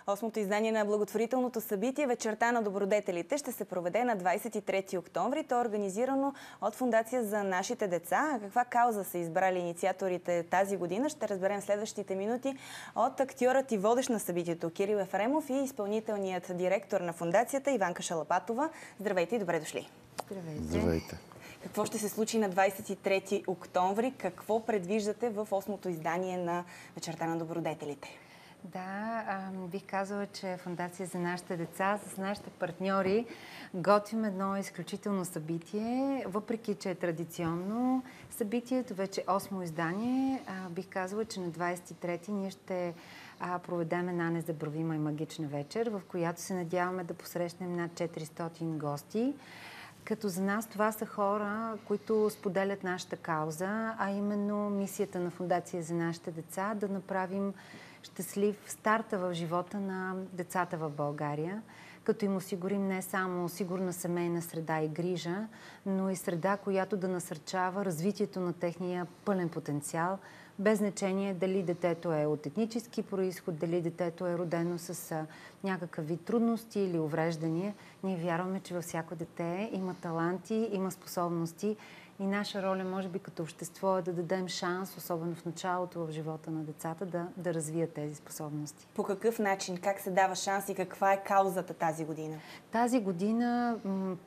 Осмото издание на благотворителното събитие "Вечерта на добродетелите" ще се проведе на 23 октомври. То е организирано от Фондация за нашите деца. А каква кауза са избрали инициаторите тази година, ще разберем в следващите минути от актьорът и водещ на събитието Кирил Ефремов и изпълнителният директор на фондацията Иванка Шалапатова. Здравейте и добре дошли! Здравейте! Здравейте! Какво ще се случи на 23 октомври? Какво предвиждате в 8-то издание на "Вечерта на добродетелите"? Да, бих казала, че Фондация за нашите деца с нашите партньори готвим едно изключително събитие, въпреки че е традиционно. Събитието вече е 8-о издание. Бих казала, че на 23-ти ние ще проведем една незабравима и магична вечер, в която се надяваме да посрещнем над 400 гости. Като за нас това са хора, които споделят нашата кауза, а именно мисията на Фондация за нашите деца да направим щастлив старта в живота на децата в България, като им осигурим не само сигурна семейна среда и грижа, но и среда, която да насърчава развитието на техния пълен потенциал, без значение дали детето е от етнически произход, дали детето е родено с някакъв вид трудности или увреждания. Ние вярваме, че във всяко дете има таланти, има способности и наша роля, може би като общество, е да дадем шанс, особено в началото в живота на децата, да развият тези способности. По какъв начин? Как се дава шанс и каква е каузата тази година? Тази година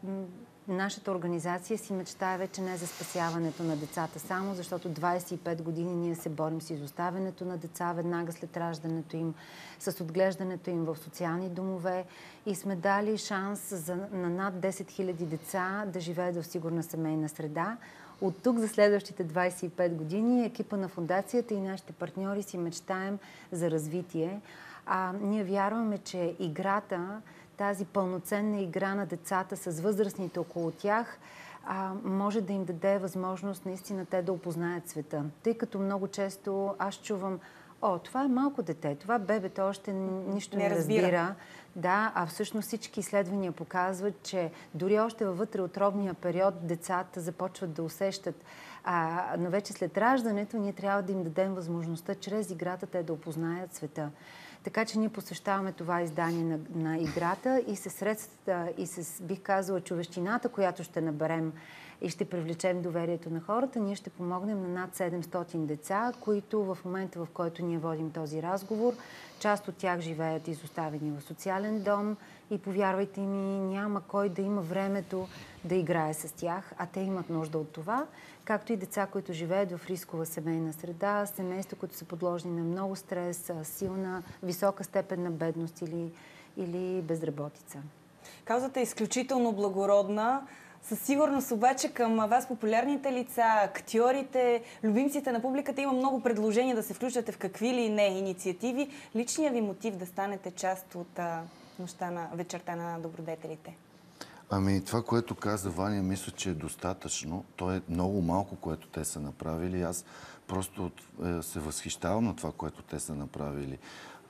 нашата организация си мечтае вече не за спасяването на децата само, защото 25 години ние се борим с изоставянето на деца веднага след раждането им, с отглеждането им в социални домове и сме дали шанс на над 10 000 деца да живеят в сигурна семейна среда. От тук за следващите 25 години екипа на фондацията и нашите партньори си мечтаем за развитие. Ние вярваме, че играта, тази пълноценна игра на децата с възрастните около тях, може да им даде възможност наистина те да опознаят света. Тъй като много често аз чувам: това е малко дете, това бебето още нищо не разбира. Да, а всъщност всички изследвания показват, че дори още във вътреутробния период децата започват да усещат. Но вече след раждането ние трябва да им дадем възможността чрез играта те да опознаят света. Така че ние посвещаваме това издание на играта и със средствата и с, бих казала, човещината, която ще наберем и ще привлечем доверието на хората, ние ще помогнем на над 700 деца, които в момента, в който ние водим този разговор, част от тях живеят изоставени в социален дом и, повярвайте ми, няма кой да има времето да играе с тях, а те имат нужда от това, както и деца, които живеят в рискова семейна среда, семейства, които са подложени на много стрес, силна, висока степен на бедност или безработица. Каузата е изключително благородна. Със сигурност обаче към вас, популярните лица, актьорите, любимците на публиката, има много предложения да се включвате в какви ли не инициативи. Личният ви мотив да станете част от нощта на "Вечерта на добродетелите"? Това, което каза Ваня, мисля, че е достатъчно. То е много малко, което те са направили. Аз просто се възхищавам на това, което те са направили.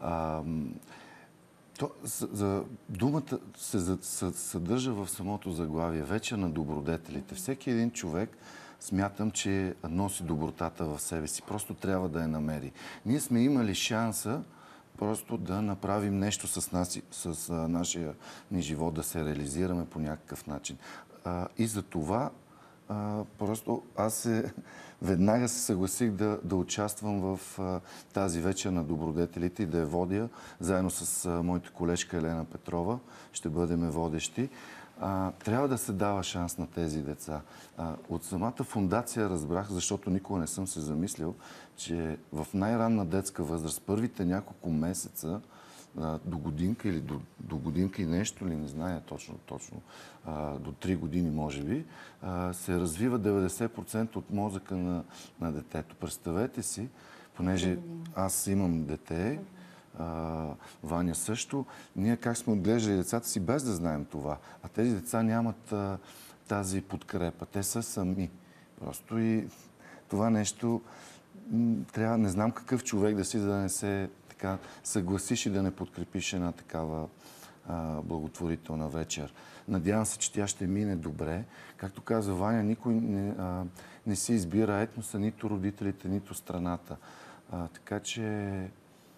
Думата се съдържа в самото заглавие. Вечер на добродетелите. Всеки един човек, смятам, че носи добротата в себе си. Просто трябва да я намери. Ние сме имали шанса просто да направим нещо с нашия ни живот, да се реализираме по някакъв начин. И за това просто аз веднага се съгласих да участвам в тази вечер на добродетелите и да я водя заедно с моята колежка Елена Петрова. Ще бъдем водещи. Трябва да се дава шанс на тези деца. От самата фондация разбрах, защото никога не съм се замислил, че в най-ранна детска възраст, първите няколко месеца, до годинка или до годинка и нещо ли, не зная точно, до 3 години може би, се развива 90% от мозъка на детето. Представете си, понеже аз имам дете, Ваня също, ние как сме отглеждали децата си без да знаем това. А тези деца нямат тази подкрепа. Те са сами. Просто и това нещо трябва, не знам какъв човек да си, за да не се съгласиш и да не подкрепиш една такава благотворителна вечер. Надявам се, че тя ще мине добре. Както каза Ваня, никой не си избира етноса, нито родителите, нито страната. Така че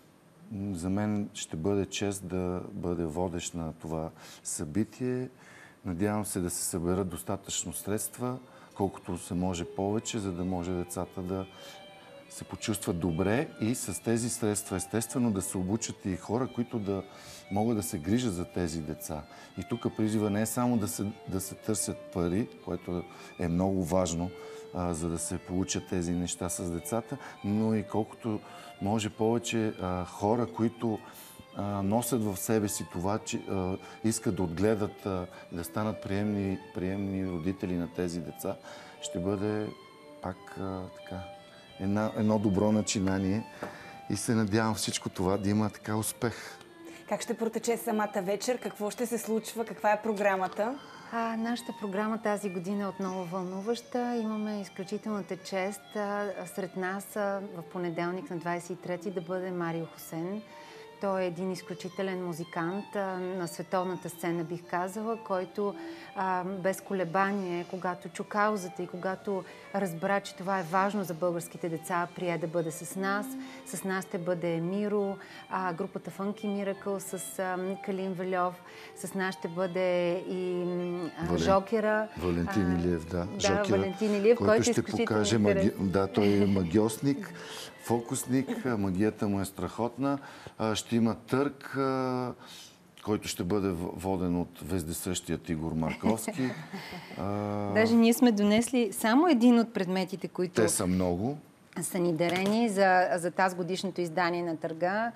За мен ще бъде чест да бъде водещ на това събитие. Надявам се да се съберат достатъчно средства, колкото се може повече, за да може децата да се почувстват добре и с тези средства естествено да се обучат и хора, които да могат да се грижат за тези деца. И тук призива не е само да се търсят пари, което е много важно, за да се получат тези неща с децата, но и колкото може повече хора, които носят в себе си това, че искат да отгледат, да станат приемни родители на тези деца, ще бъде пак така едно добро начинание и се надявам всичко това да има така успех. Как ще протече самата вечер? Какво ще се случва? Каква е програмата? Нашата програма тази година е отново вълнуваща. Имаме изключителната чест сред нас в понеделник на 23-ти да бъде Марио Хосен. Той е един изключителен музикант на световната сцена, бих казала, който без колебание, когато чу каузата и когато разбра, че това е важно за българските деца, прие да бъде с нас. С нас ще бъде Миро, групата Funky Miracle с Калин Вельов. С нас ще бъде и Жокера. Валентин Илиев, да. Да, Валентин Илиев, който ще покаже да, той е магиосник, фокусник, магията му е страхотна. Ще има търг, който ще бъде воден от вездесъщият Игор Марковски. Даже ние сме донесли само един от предметите, които... Те са много. Са ни дарени за тази годишното издание на търга.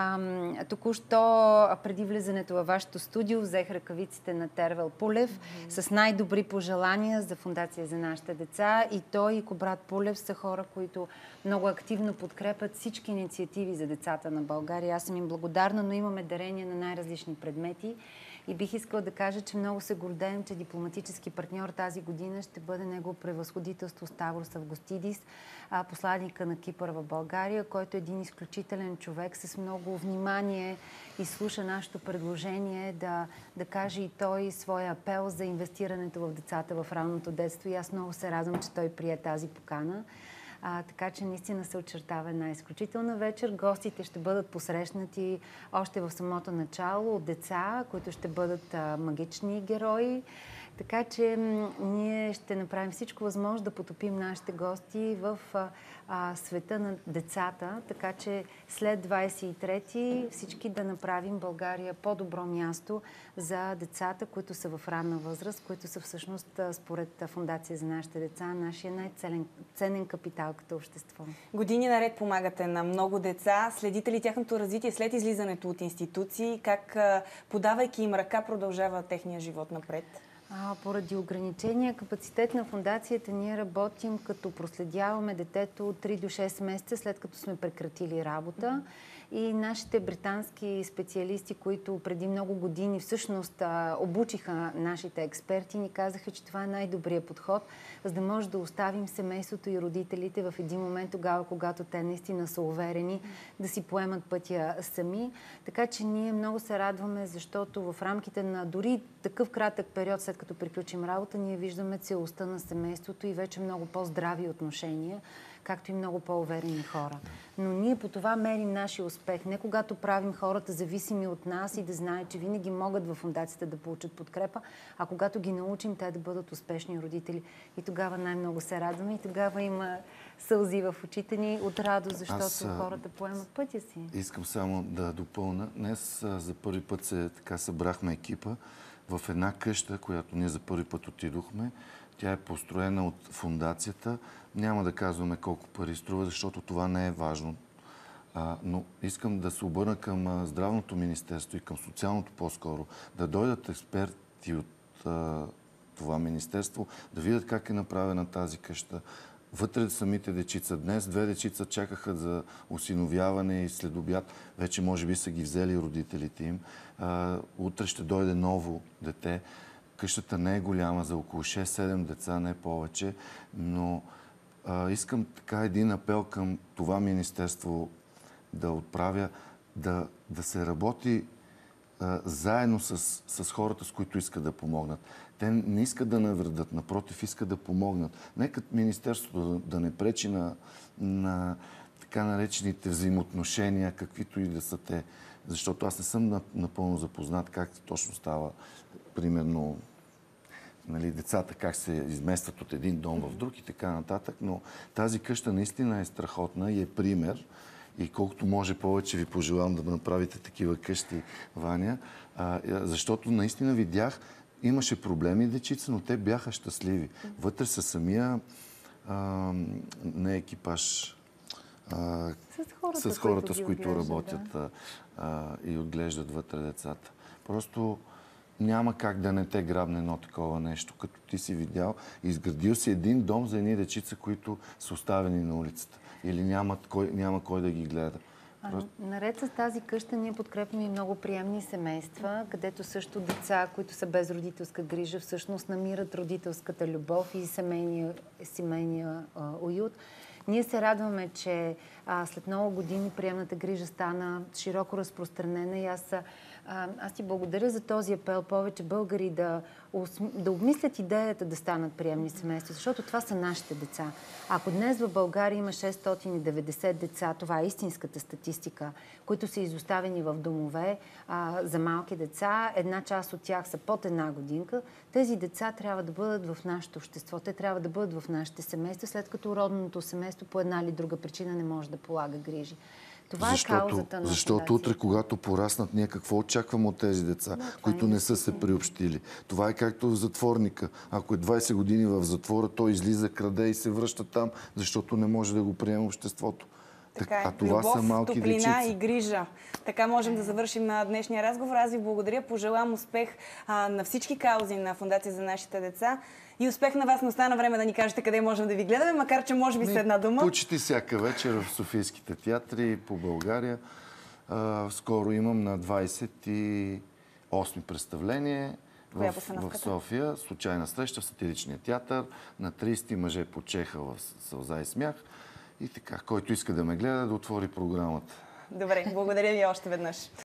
Току-що, преди влизането във вашето студио, взех ръкавиците на Тервел Пулев с най-добри пожелания за Фондация за нашите деца. И той и Кобрат Пулев са хора, които много активно подкрепят всички инициативи за децата на България. Аз съм им благодарна, но имаме дарения на най-различни предмети. И бих искала да кажа, че много се гордеем, че дипломатически партньор тази година ще бъде негово превъзходителство Ставрос Августидис, посланника на Кипър в България, който е един изключителен човек с много внимание и слуша нашето предложение да каже и той своя апел за инвестирането в децата в ранното детство. И аз много се радвам, че той прие тази покана. Така че наистина се очертава една изключителна вечер. Гостите ще бъдат посрещнати още в самото начало от деца, които ще бъдат магични герои. Така че ние ще направим всичко възможно да потопим нашите гости в света на децата, така че след 23-ти всички да направим България по-добро място за децата, които са в ранна възраст, които са всъщност според Фондация за нашите деца нашия най-ценен капитал като общество. Години наред помагате на много деца. Следите ли тяхното развитие след излизането от институции? Как, подавайки им ръка, продължава техния живот напред? Поради ограничения капацитет на фондацията ние работим като проследяваме детето от 3 до 6 месеца след като сме прекратили работа. И нашите британски специалисти, които преди много години всъщност обучиха нашите експерти, ни казаха, че това е най-добрият подход, за да може да оставим семейството и родителите в един момент тогава, когато те наистина са уверени да си поемат пътя сами. Така че ние много се радваме, защото в рамките на дори такъв кратък период, след като приключим работа, ние виждаме целостта на семейството и вече много по-здрави отношения, както и много по-уверени хора. Но ние по това мерим нашия успех. Не когато правим хората зависими от нас и да знаят, че винаги могат във фондацията да получат подкрепа, а когато ги научим те да бъдат успешни родители. И тогава най-много се радваме и тогава има сълзи в очите ни от радост, защото хората поемат пътя си. Искам само да допълна. Днес за първи път така събрахме екипа в една къща, която ние за първи път отидохме. Тя е построена от фондацията. Няма да казваме колко пари струва, защото това не е важно. Но искам да се обърна към Здравното министерство и към социалното по-скоро. Да дойдат експерти от това министерство, да видят как е направена тази къща. Вътре самите дечица. Днес 2 дечица чакаха за осиновяване и след обяд. Вече може би са ги взели родителите им. Утре ще дойде ново дете. Къщата не е голяма, за около 6-7 деца, не повече, но искам така един апел към това министерство да отправя, да се работи заедно с хората, с които искат да помогнат. Те не искат да навредят, напротив, искат да помогнат. Нека министерството да не пречи така наречените взаимоотношения, каквито и да са те. Защото аз не съм напълно запознат как точно става, примерно, нали, децата как се изместват от един дом в друг и така нататък, но тази къща наистина е страхотна и е пример. И колкото може повече ви пожелавам да направите такива къщи, Ваня, защото наистина видях, имаше проблеми дечица, но те бяха щастливи. Вътре са самия не екипаж, с хората, с които работят и отглеждат вътре децата. Просто няма как да не те грабне едно такова нещо, като ти си видял. Изградил си един дом за едни дечица, които са оставени на улицата. Или няма кой да ги гледа. Наред с тази къща ние подкрепяме и много приемни семейства, където също деца, които са без родителска грижа, всъщност намират родителската любов и семейния уют. Ние се радваме, че след много години приемната грижа стана широко разпространена и аз ти благодаря за този апел повече българи да обмислят идеята да станат приемни семейства, защото това са нашите деца. Ако днес в България има 690 деца, това е истинската статистика, които са изоставени в домове за малки деца, една част от тях са под една годинка, тези деца трябва да бъдат в нашето общество, те трябва да бъдат в нашите семейства, след като родното семейство по една или друга причина не може да полага грижи. Това е каузата на Защото утре, когато пораснат, ние какво очакваме от тези деца, които не са се приобщили? Това е както в затворника. Ако е 20 години в затвора, той излиза, краде и се връща там, защото не може да го приеме обществото. Така това любов, са малки топлина дечица. и грижа. Така можем да завършим на днешния разговор. Аз ви благодаря. Пожелавам успех на всички каузи на Фондация за нашите деца. И успех на вас. Не остана време да ни кажете къде можем да ви гледаме, макар че може би с една дума. Почти всяка вечер в Софийските театри по България. Скоро имам на 28 представление в София. Случайна среща в Сатиричния театър. На 30 мъже по Чеха в Сълза и смях. И така, който иска да ме гледа, да отвори програмата. Добре, благодаря ви още веднъж.